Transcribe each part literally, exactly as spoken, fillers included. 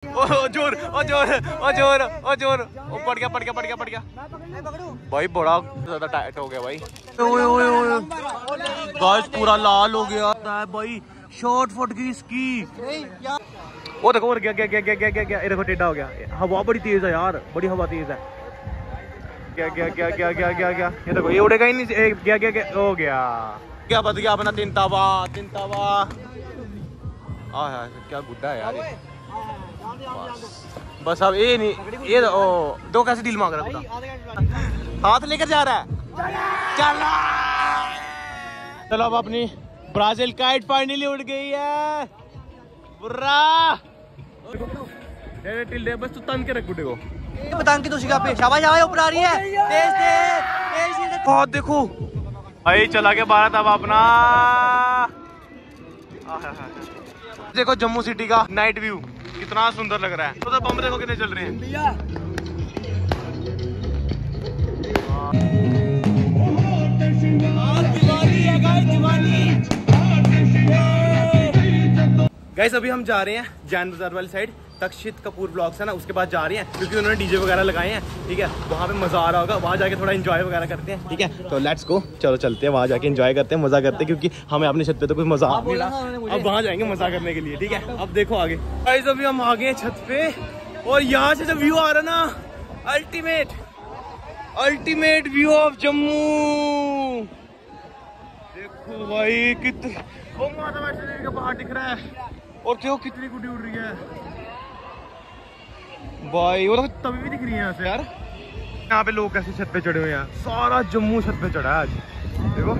ओ जोर ओ जोर ओ जोर ओ जोर ओ पड़ गया पड़ गया पड़ गया पड़ गया भाई, बड़ा ज्यादा टाइट हो गया भाई। ओए ओए ओए गाइस पूरा लाल हो गया भाई, शॉर्ट फुट गई इसकी। वो देखो और गया गया गया गया गया गया गया, ये देखो टेढ़ा हो गया। हवा बड़ी तेज है यार, बड़ी हवा तेज है। क्या क्या क्या क्या क्या क्या क्या, ये देखो ये उड़ेगा ही नहीं। गया गया गया हो गया, क्या बच गया अपना तीन तवा तीन तवा। आ क्या गुड्डा है यार ये। बस बस अब ये नहीं, ये ओ दो कैसे डील मांग रहा है, हाथ लेकर जा रहा है। चलो चलो अब अपनी ब्राजील काइट फाइनली उड़ गई है। बुर्रा टिल्डे बस तू तन के रख गुड्डे को, पतंग की तो शिका पे शाबाश शाबाश ऊपर आ रही है। तेज तेज तेज बहुत देखो भाई, चला के बारह तब अपना। देखो जम्मू सिटी का नाइट व्यू कितना सुंदर लग रहा है। तो बम देखो कितने चल रहे हैं। गाइस अभी हम जा रहे हैं जैन बाजार वाली साइड, तक्षित कपूर ब्लॉग्स है ना, उसके बाद जा रहे हैं क्योंकि उन्होंने डीजे वगैरह लगाए हैं। ठीक है, वहाँ पे मजा आ रहा होगा, वहाँ जाके थोड़ा एंजॉय वगैरह करते हैं। ठीक है, तो लेट्स गो, चलो चलते हैं वहाँ जाके एंजॉय करते हैं, मजा करते हैं, क्योंकि हमें अपनी छत पे तो कुछ मजा आ नहीं रहा। अब वहाँ जाएंगे मजा करने के लिए। ठीक है, अब देखो आगे। गाइस अभी हम आ गए छत पे और यहाँ से जो व्यू आ रहा ना, ultimate ultimate view of Jammu. देखो भाई कितने, ओ माता वैष्णो देवी का पहाड़ दिख रहा है और क्यों कितनी गुड्डी उड़ रही है भाई। वो तो तभी भी दिख रही है यहाँ से यार। यहाँ पे लोग कैसे छत पे चढ़े हुए हैं, सारा जम्मू छत पे चढ़ा है आज। देखो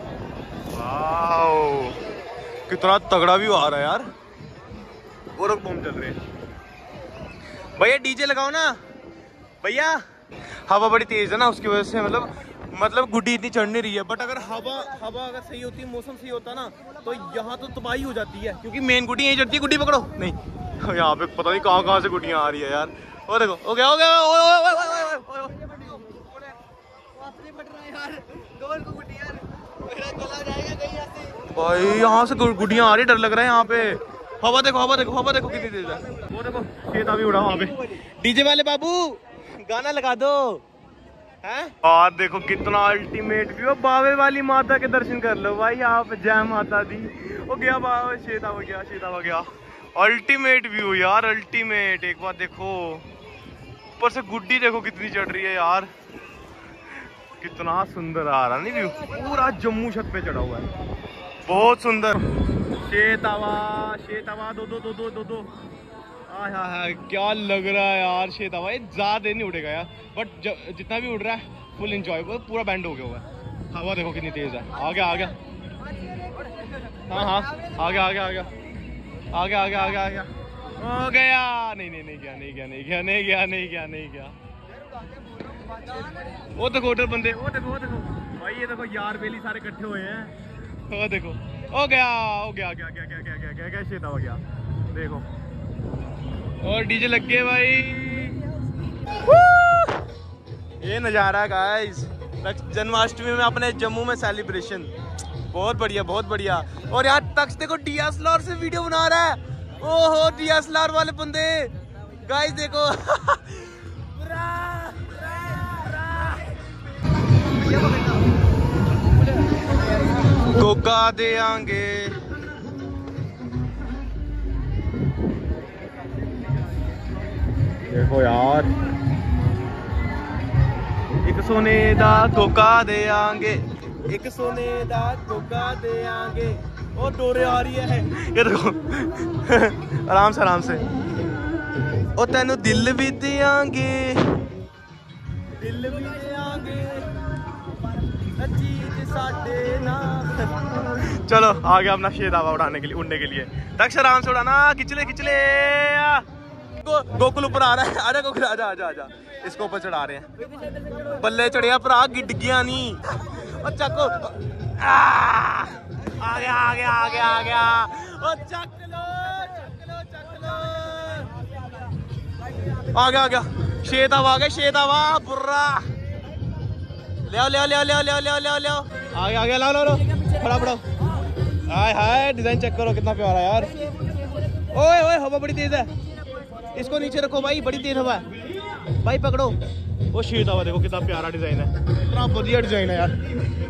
वाओ कितना तगड़ा व्यू आ रहा है यार। वो लोग बम चल रहे हैं। भैया डीजे लगाओ ना भैया। हवा बड़ी तेज है ना, उसकी वजह से मतलब मतलब गुड्डी इतनी चढ़ नहीं रही है। बट अगर हवा हवा अगर सही होती, मौसम सही होता ना, तो यहाँ तो तबाही हो जाती है, क्योंकि मेन गुड्डी यही चढ़ती है। गुड्डी पकड़ो नहीं, यहाँ पे पता नहीं कहाँ कहाँ से गुड्डियाँ आ रही है यार। वो देखो हो गया हो गया भाई, यहाँ से गुड्डियाँ आ रही है, डर लग रहा है यहाँ पे। हवा देखो हवा देखो हवा देखो कितनी तेज है। वो देखो शेता भी उड़ा वहाँ पे। डीजे वाले बाबू गाना लगा दो हैं। और देखो कितना अल्टीमेट व्यू। बावे वाली माता के दर्शन कर लो भाई, यहाँ पे जय माता दी। वो गया बाबा, शेता हो गया शेता हो गया। अल्टीमेट व्यू यार, अल्टीमेट। एक बार देखो ऊपर से गुड्डी देखो कितनी चढ़ रही है यार, कितना सुंदर आ रहा नहीं व्यू। पूरा जम्मू छत पे चढ़ा हुआ है, बहुत सुंदर। शेतावा शेतावा दो दो दो दो दो दो हाँ हाँ हाँ, क्या लग रहा है यार शेतावा। ये ज्यादा नहीं उड़ेगा यार, बट जितना भी उड़ रहा है फुल एंजॉय, पूरा बैंड हो गया हुआ है। हवा देखो कितनी तेज है। आ गया आ गया, हाँ हाँ आ गया आ गया आ गया आ गया आ गया आ गया आ गया हो गया। नहीं नहीं नहीं गया नहीं गया नहीं गया नहीं गया नहीं गया नहीं गया। वो देखो उधर बंदे, वो देखो वो देखो भाई, ये देखो यार बेली सारे इकट्ठे हुए हैं। वो देखो हो गया हो गया गया गया गया गया गया गया गया शेता हो गया। देखो और डीजे लग गए भाई। ये नज़ारा गाइस जन्माष्टमी में अपने जम्मू में सेलिब्रेशन, बहुत बढ़िया बहुत बढ़िया। और यहाँ तक देखो डी एस एल आर से वीडियो बना रहा है। ओहो डी एस एल आर वाले बंदे गाइस देखो। गोगा दे आंगे देखो यार, एक सोने दा गोगा दे आंगे, एक सोने दा गोगा दे आंगे। और डोरे आ रही है, ये देखो आराम से आराम से। ओ तेनू दिल भी देंगे, दिल भी देंगे चीज साडे ना। चलो आ गया अपना शेदावा उड़ाने के लिए, उड़ने के लिए। तक आराम से उड़ाना, खिंचले खिंचले। गो, गोकुल ऊपर आ रहा है। आजा गोकुल आजा आजा आजा, इसको ऊपर चढ़ा रहे हैं। बल्ले चढ़िया भरा, गिड गया नहीं। और चको आ गया आ गया आ गया आ गया। और चक लो चक लो चक लो। आ गया आ गया शेदावा आ गया शेदावा बुर्रा। ले आओ ले आओ ले आओ ले आओ ले आओ ले आओ ले आओ। आ गया आ गया, लो लो लो फड़ा फड़ो। हाय हाय डिजाइन चेक करो कितना प्यारा यार। ओए ओए हवा बड़ी तेज है। इसको नीचे रखो भाई, बड़ी तेज हवा है भाई, पकड़ो। वो शीट हवा देखो कितना प्यारा डिजाइन है, कितना बढ़िया डिजाइन है यार।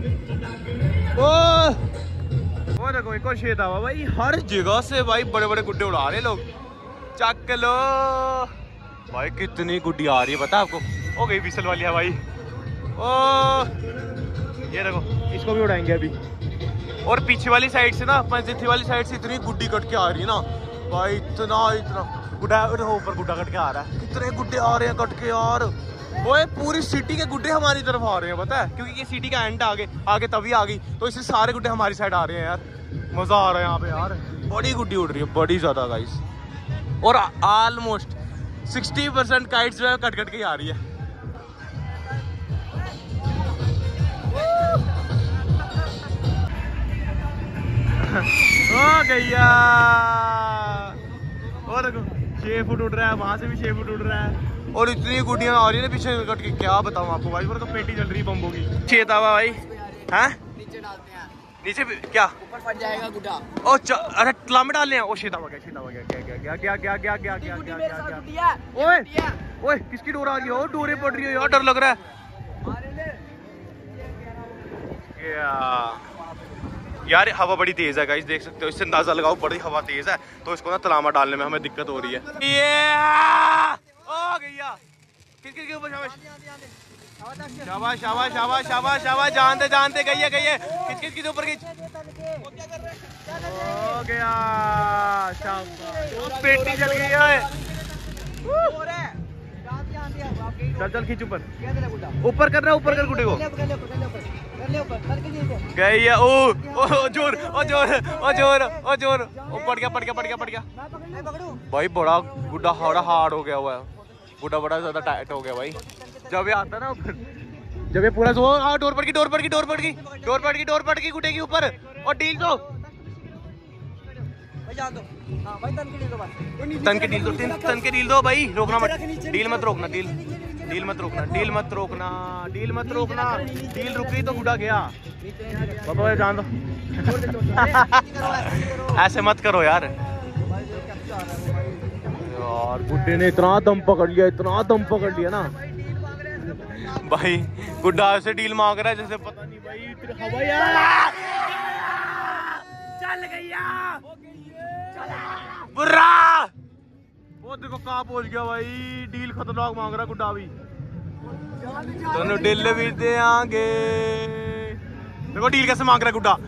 ओ वो देखो एक और शेत हवा भाई, हर जगह से भाई बड़े बड़े गुड्डे उड़ा रहे लोग। चक लो भाई, कितनी गुड्डी आ रही है पता है आपको। हो गई विसल वाली है भाई। ओ ये देखो, इसको भी उड़ाएंगे अभी। और पीछे वाली साइड से ना, पंचतीर्थी वाली साइड से इतनी गुड्डी कट के आ रही है ना भाई, इतना इतना गुड्डा ऊपर गुड्डा कट के आ रहा है। कितने गुड्डे आ रहे हैं कट के यार। वो पूरी सिटी के गुड्डे हमारी तरफ आ रहे हैं पता है, क्योंकि ये सिटी का एंड आगे आगे तभी आ गई, तो इससे सारे गुड्डे हमारी साइड आ रहे हैं यार। मजा आ रहा है यहाँ पे यार, बड़ी गुड्डी उड़ रही है, बड़ी ज्यादा गाइस। और ऑलमोस्ट सिक्सटी परसेंट काइट्स जो है कट कट के आ रही है। ओ गैया, और देखो छह फुट उड़ रहा है, वहां से भी छह फुट उड़ रहा है। और इतनी गुड्डियां आ रही है ना पीछे कट के, क्या बताऊं आपको भाई। तो पेटी चल रही है बम्बों की। चेतावा भाई हैं, नीचे डालते हैं, नीचे क्या ऊपर फट जाएगा गुड्डा। ओ अरे तला में डालने हैं। ओ शेतावा गया, शेतावा गया, क्या क्या क्या क्या क्या क्या क्या क्या क्या क्या क्या। ओए ओए किसकी डोर आ रही है? ओ डोरे पड़ रही है यार, डर लग रहा है यार। हवा बड़ी तेज है गाइस, देख सकते हो, इससे अंदाजा लगाओ बड़ी हवा तेज है। तो इसको ना तलामा डालने में हमें दिक्कत हो रही है। ओ गैया, किस किस के ऊपर? शाबाश शाबाश शाबाश शाबाश शाबाश, जानते जानते गई है गई है। किस किस के ऊपर खींच, हो गया शाबाश, पेटी चल गई है। चल चल खींच ऊपर, ऊपर कर रहा, ऊपर कर गुड्डे को गई है। ओ ओ जोर, ओ जोर, ओ जोर, ओ जोर, ओ पड़ गया पड़ गया पड़ गया पड़ गया भाई। बड़ा गुड्डा बड़ा हार्ड हो गया हुआ है, गुड्डा बड़ा ज्यादा टाइट हो गया भाई। जब ये आता ना जब ये पूरा सो, हाँ डोर पड़ गई, डोर पड़ गई, डोर पड़ गई, डोर पड़ गई, डोर पड़ गई गुड्डे के ऊपर। और डील दो तन के डील दो, तन के डील दो भाई, रोकना मत, डील मत रोकना, डील डील मत रोकना, डील मत रोकना, डील मत रोकना। डील रुक गई तो गुड्डा गया बाबा, जान दो। ऐसे मत करो यार। यार गुड्डे ने इतना दम पकड़ लिया, इतना दम पकड़ लिया ना भाई। गुड्डा ऐसे डील मांग रहा है जैसे पता नहीं भाई। हवा यार चल गया बुर्रा, वो देखो कहाँ पहुंच गया भाई। डील खतरनाक मांग रहा गुड्डा भी, दोनों डील भी दे आगे। देखो डील कैसे मांग रहा गुड्डा।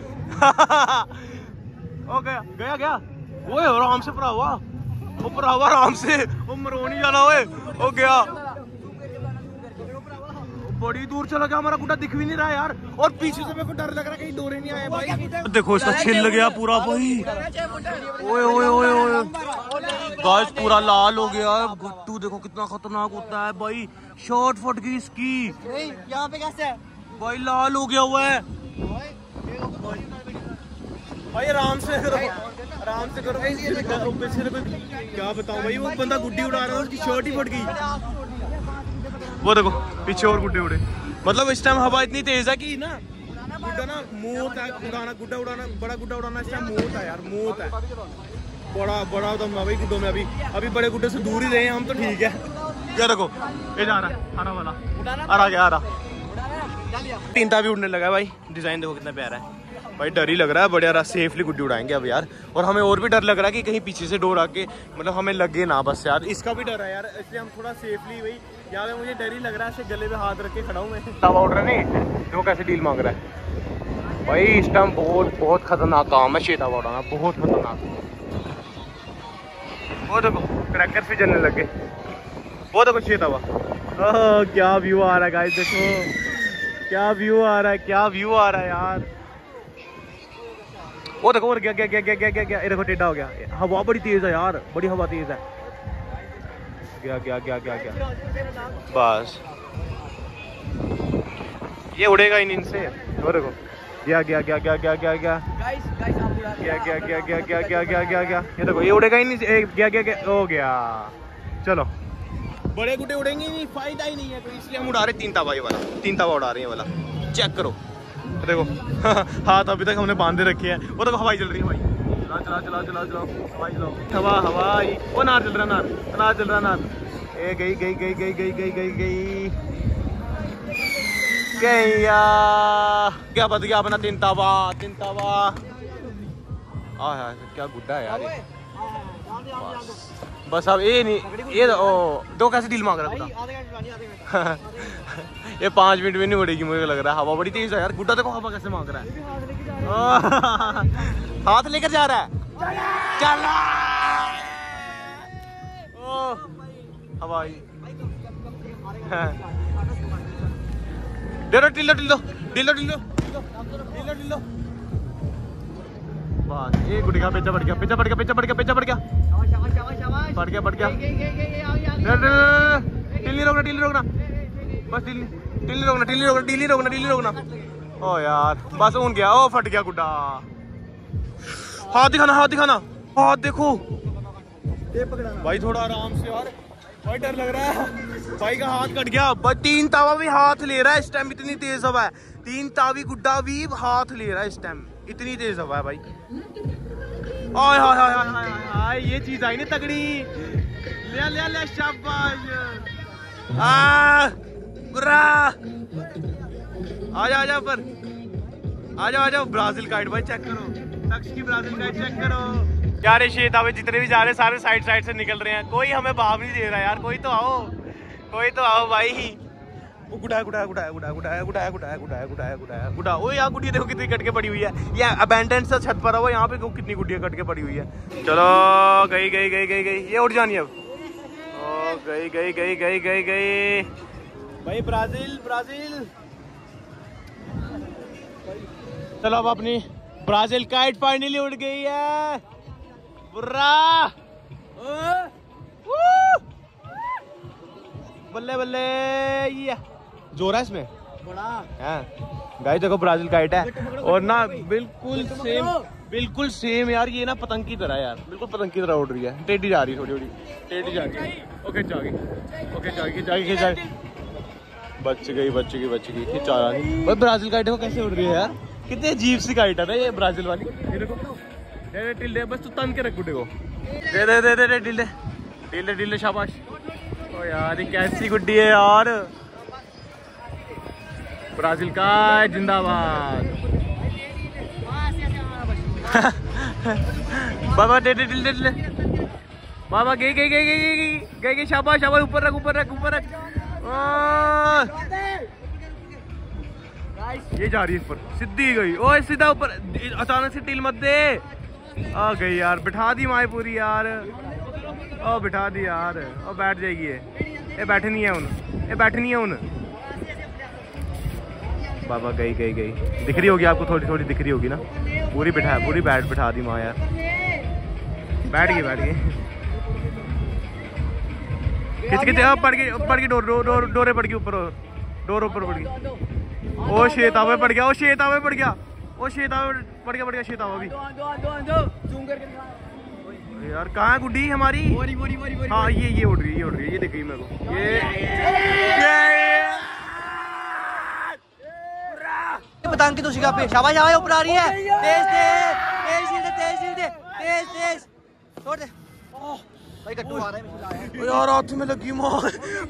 ओ गया गया गया, वो आराम से परा हुआ, वो परा हुआ आराम से, वो मरो नहीं जाना। ओए ओ गया, बड़ी दूर चला गया हमारा गुड्डा, दिख भी नहीं रहा यार। और पीछे से मेरे को डर लग रहा है कहीं डोरे नहीं आए भाई। देखो इसका छिल गया पूरा भाई। ओए ओए ओए ओए गाइस, पूरा लाल हो गया है। गुट्टू देखो कितना खतरनाक होता है भाई। शॉर्ट फट गई इसकी। यहाँ पे कैसे है भाई, लाल हो गया हुआ है भाई। आराम से करो, आराम से करो। क्या बताऊं भाई, वो बंदा गुड्डी उड़ा रहा है, उसकी शर्ट ही फट गई। वो देखो पीछे और गुड्डे उड़े। मतलब इस टाइम हवा इतनी तेज है कि ना गुड्डा ना मौत है उड़ाना, गुड्डा उड़ाना, बड़ा गुड्डा उड़ाना इस टाइम मौत है यार, मौत है। बड़ा बड़ा दम है भाई गुड्डों में। अभी अभी बड़े गुड्डे से दूर ही रहे हैं हम, तो ठीक है। क्या देखो ये जा रहा है, हरा वाला हरा गया, हरा तीनता भी उड़ने लगा है भाई। डिजाइन देखो कितना प्यारा है भाई, डर ही लग रहा है। बढ़िया सेफली गुड्डी उड़ाएंगे अब यार। और हमें और भी डर लग रहा है कि कहीं पीछे से डोर आके मतलब हमें लगे ना बस यार, इसका भी डर है यार। इसलिए हम थोड़ा सेफली भाई, यार मुझे डर ही लग रहा है। ऐसे गले पे हाथ रख के खड़ा हूँ मैं। तवा उड़ रहा नहीं, देखो कैसे डील मांग रहा है भाई। इस टाइम बहुत बहुत खतरनाक काम है शेतावा उड़ाना, बहुत खतरनाक। वो देखो क्रैकर भी जलने लगे। वो देखो शेतावा, क्या व्यू आ रहा है गाइस, देखो क्या व्यू आ रहा है, क्या व्यू आ रहा है यार। वो देखो और गया गया गया गया गया गया, ये देखो टेढ़ा हो गया। हवा बड़ी तेज है यार, बड़ी हवा तेज है। गया गया गया गया गया बस, ये उड़ेगा ही नहीं इनसे। वो देखो गया गया गया गया गया गया गया गया गया गया गया गया गया गया गया गया। ये देखो ये उड़ेगा ही नहीं, गया गया गया हो गया। चलो बड़े गुड्डे उड़ेंगे नहीं, फायदा ही नहीं है, तो इसलिए हम उड़ा रहे तीन तवा वाला, तीन तवा उड़ा रहे हैं वाला। चेक करो देखो हाथ अभी तक हमने बांधे रखे हैं। वो देखो हवाई चल रही है भाई, चला चला चला चला हवाई चलाओ हवा हवाई। वो नार चल रहा नार नार चल रहा नार। ए गई गई गई गई गई गई गई गई गई यार। क्या बच गया अपना तीन तावा तीन तावा। आ क्या गुड्डा है यार ये। बस बस अब ये नहीं ये ओ दो कैसे डील मांग रहा है। ये पाँच मिनट में नहीं उड़ेगी मुझे लग रहा है। हवा बड़ी तेज है यार। गुड्डा देखो हवा कैसे मांग रहा है। हाथ लेकर जा रहा है। चला ओ हवाई। डेलो टिल्लो टिल्लो टिल्लो टिल्लो टिल्लो टिल्लो। बस ये गुड्डी का पीछा पड़ गया पीछा पड़ गया पीछा पड़ गया पीछा पड़ गया पड़ गया पड़ गया। टिल्ली रोकना टिल्ली रोकना बस टिल्ली टिल्ली रोकना टिल्ली रोकना टिल्ली रोकना टिल्ली रोकना। ओ यार बस ऊन गया। ओ फट गया गुड्डा। हाथ दिखाना हाथ दिखाना हाथ देखो भाई थोड़ा आराम से यार। भाई डर लग रहा है भाई का हाथ कट गया। भाई तीन तावा भी हाथ ले रहा है इस टाइम। इतनी तेज हवा है। तीन तावी गुड्डा भी हाथ ले रहा है इस टाइम। इतनी तेज हवा है भाई। आय हाय हाय हाय हाय हाय ये चीज आई नहीं तगड़ी। ले ले ले शाबाश। आ बुरा आ जा आ जा ऊपर आ जाओ आ जाओ। ब्राजील काइट भाई चेक करो। तक्ष की ब्राजील काइट चेक करो यार। ये शेतावे जितने भी जा रहे हैं सारे साइड साइड से निकल रहे हैं। कोई हमें भाव नहीं दे रहा यार। कोई तो आओ कोई तो आओ भाई। वो गुड़ाया गुड़ाया गुड़ाया गुड़ाया गुड़ाया गुड़ाया गुड़ाया गुड़ाया गुड़ाया गुड़ाया गुड़ा। ओ यार गुड़िया देखो कितनी कट के पड़ी हुई है। ये अबैंडन सा छत पर है वो। यहाँ पे कितनी गुड़िया कट के पड़ी हुई है। चलो गई गई गई गई गई। ये उठ जानी अब। ओ गई गई गई गई गई गई भाई। Brazil Brazil. चलो अब अपनी ब्राजील काइट फाइनली उड़ गई है। बुर्रा बल्ले बल्ले। ये जोर है इसमें बड़ा है। गाइस देखो ब्राजील काइट है और ना बिल्कुल सेम बिल्कुल सेम यार। ये ना पतंग की तरह यार बिल्कुल पतंग की तरह उड़ रही है। टेढ़ी जा रही है थोड़ी थोड़ी टेढ़ी जा रही है। ओके जा गई ओके जा गई जा गई जा गई। बच गई बच गई बच गई। खिंचा रही भाई। ब्राजील काइट देखो कैसे उड़ रही है यार। कितनी अजीब सी काइट है ना ये ब्राजील वाली। ये देखो दे टिल्डे बस तू तन के रख गुड्डे को। दे दे दे दे टिल्डे टिल्डे टिल्डे शाबाश। ओ यार ये कैसी गुड्डी है यार। ब्राजील का जिंदाबाद। बाबा दे दे टिल्डे टिल्डे बाबा। गई गई गई गई गई गई गई शाबाश शाबाश। ऊपर रख ऊपर रख ऊपर रख। ये जा रही है ऊपर सीधी गई। ओ सीधा ऊपर अचानक से टिल मत दे। आ गई यार बिठा दी माए पूरी यार। ओ बिठा दी यार। ओ बैठ जाएगी ये। ये बैठनी है उन ये बैठनी है उन। बाबा गई गई गई। दिख रही होगी आपको थोड़ी थोड़ी दिख रही होगी ना। पूरी बिठा पूरी बैठ बिठा दी माँ यार। बैठ गई बैठ गई। खिंच खिंच पड़ गई पड़ गई। डोर डोर डोरे पड़ गई ऊपर। डोर ऊपर पड़ गई। ओ शेतावे पड़ गया। ओ शेतावे पड़ गया। ओ शेतावे पड़ गया पड़ गया शेतावा भी। यार कहाँ है गुड्डी हमारी। हाँ ये ये उड़ रही है ये उड़ रही है। ये दिख गई मेरे को। ये पतंग की तो शिका पे शाबाश शाबाश। ऊपर आ रही है। तेज तेज तेज तेज तेज तेज तेज छोड़ दे। भाई कट्टू आ रहा है यार हाथ में लगी मार।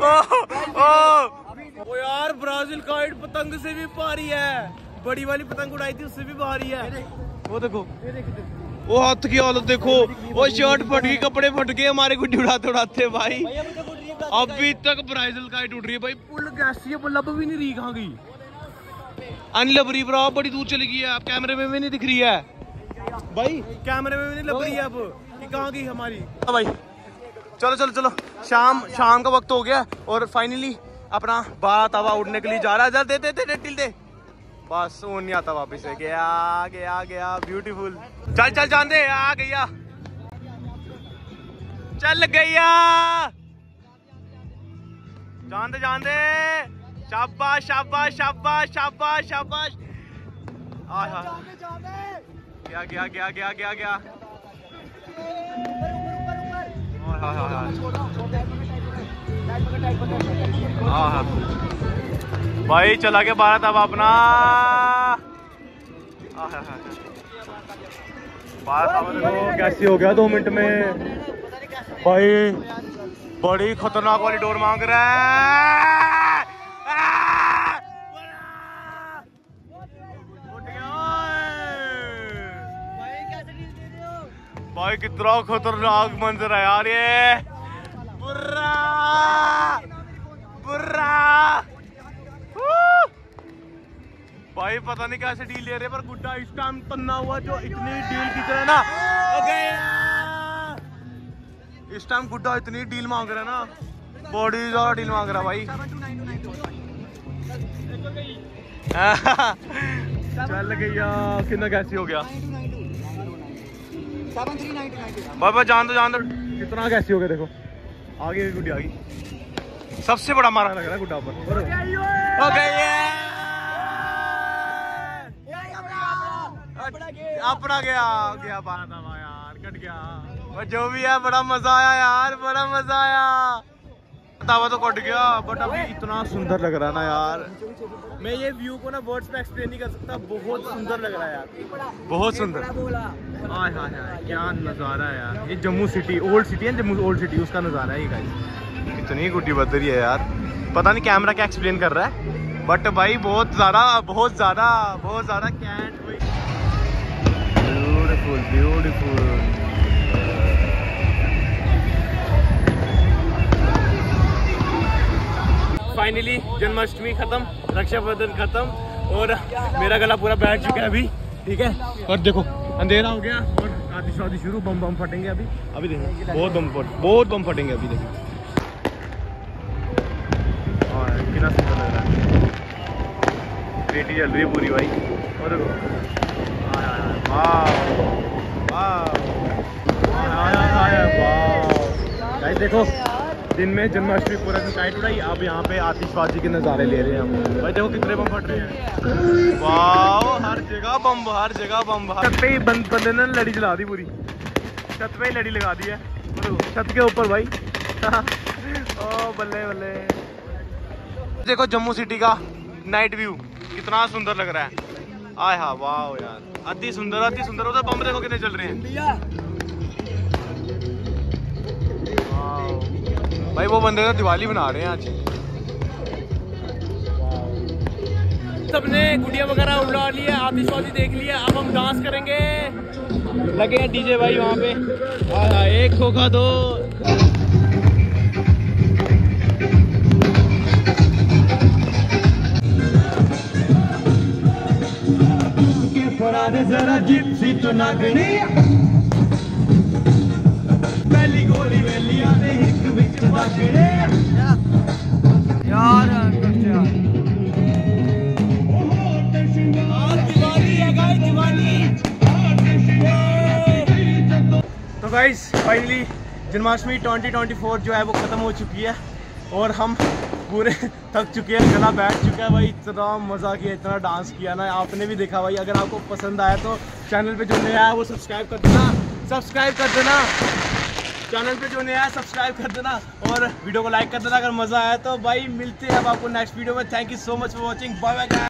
ओ यार ब्राजील काइट पतंग से भी भारी है। बड़ी वाली पतंग उड़ाई थी उससे भी भारी है। वो देखो वो हाथ की हालत देखो। वो शर्ट फट गई कपड़े फट गए हमारे गुड्डी उड़ाते उड़ाते भाई। अभी तक ब्राजील काइट उड़ रही है भाई। पुल कैसी है लब भी नहीं रही। कहाँ गई अनलब रही ब्रा। बड़ी दूर चली गई है। आप कैमरे में भी नहीं दिख रही है भाई। कैमरे में भी नहीं लग रही है अब कि कहाँ गई हमारी भाई। चलो चलो चलो शाम शाम का वक्त हो गया और फाइनली अपना बारह तवा उड़ने के लिए जा रहा है। दे दे दे टिल दे बस ऊन नहीं आता वापिस से। गया गया गया ब्यूटीफुल। चल चल जान दे। आ गया चल गया जान दे जान दे। शाबाश शाबाश शाबाश शाबाश शाबाश। गया गया गया गया गया गया। भाई चला के बारह तब अपना। देखो कैसे हो गया दो मिनट में भाई, बड़ी खतरनाक वाली डोर मांग रहा है। भाई कितना खतरनाक मंजर है यार ये, बुर्रा बुर्रा। भाई पता नहीं कैसे डील ले रहे, पर गुड्डा इस टाइम तन्ना हुआ जो इतनी डील की तरह ना इस टाइम गुड्डा इतनी डील मांग रहा है ना, बड़ी ज्यादा डील मांग रहा भाई। चल गया कितना कैसी हो गया भाई भाई, जान दो जान दो कितना कैसी हो गया। देखो आगे गुड्डी आ गई, सबसे बड़ा मारा लग रहा है गुड्डा पर। अपना गया गया बात यार, कट गया। और जो भी है बड़ा मजा आया यार, बड़ा मजा आया। तावा तो कट गया, बट अभी इतना सुंदर लग रहा है ना यार, मैं ये व्यू को ना वर्ड्स में एक्सप्लेन नहीं कर सकता। बहुत सुंदर लग रहा है यार, बहुत सुंदर। हाय हाय हाय क्या नज़ारा है यार, ये जम्मू सिटी, ओल्ड सिटी है जम्मू, ओल्ड सिटी उसका नज़ारा है ये गाइस। इतनी गुड्डी बदरी है यार, पता नहीं कैमरा क्या एक्सप्लेन कर रहा है, बट भाई बहुत ज़्यादा बहुत ज़्यादा बहुत ज़्यादा कैंट। Beautiful beautiful. फाइनली जन्माष्टमी खत्म, रक्षाबंधन खत्म, और मेरा गला पूरा बैठ चुका है अभी, ठीक है। और देखो अंधेरा हो गया और आतिशबाजी शुरू, बम बम फटेंगे अभी। अभी देखो बहुत बम फट बहुत बम फटेंगे अभी। देखो कितना सुंदर लग रहा है, रेटी चल रही है पूरी भाई। और गाइस देखो दिन में जन्माष्टमी पूरा दिन टाइट उड़ाई, अब यहाँ पे आतिशबाजी के नज़ारे ले रहे हैं हम। भाई देखो कितने बम फट रहे हैं, वाह हर जगह बम, हर जगह बम। छत पे ही बंद बंदे ने लड़ी जला दी पूरी, छत पे ही लड़ी लगा दी है छत के ऊपर भाई। ओ बल्ले बल्ले। देखो जम्मू सिटी का नाइट व्यू कितना सुंदर लग रहा है। आय हा वाह यार, अति सुंदर अति सुंदर। उधर बम देखो कितने चल रहे हैं भाई, वो बंदे तो दिवाली बना रहे हैं आज। सबने गुड़िया वगैरह उड़ा लिया, आतिशबाजी देख लिया, अब हम डांस करेंगे। लगे हैं डीजे भाई वहाँ पे, आ, एक खोखा दो। जरा जिप्सी तो नागनी पहली गोली वेली आने हिक विच बागड़े यार। दिवाली है गाइस, दिवाली। तो guys finally Janmashtami twenty twenty four जो है वो ख़त्म हो चुकी है और हम पूरे थक चुके हैं, गला बैठ चुका है भाई। इतना मज़ा किया, इतना डांस किया ना, आपने भी देखा भाई। अगर आपको पसंद आया तो चैनल पे जो नया है वो सब्सक्राइब कर देना, सब्सक्राइब कर देना चैनल पे जो नया है सब्सक्राइब कर देना, और वीडियो को लाइक कर देना अगर मज़ा आया तो। भाई मिलते हैं अब आपको नेक्स्ट वीडियो में। Thank you so much for watching, bye bye.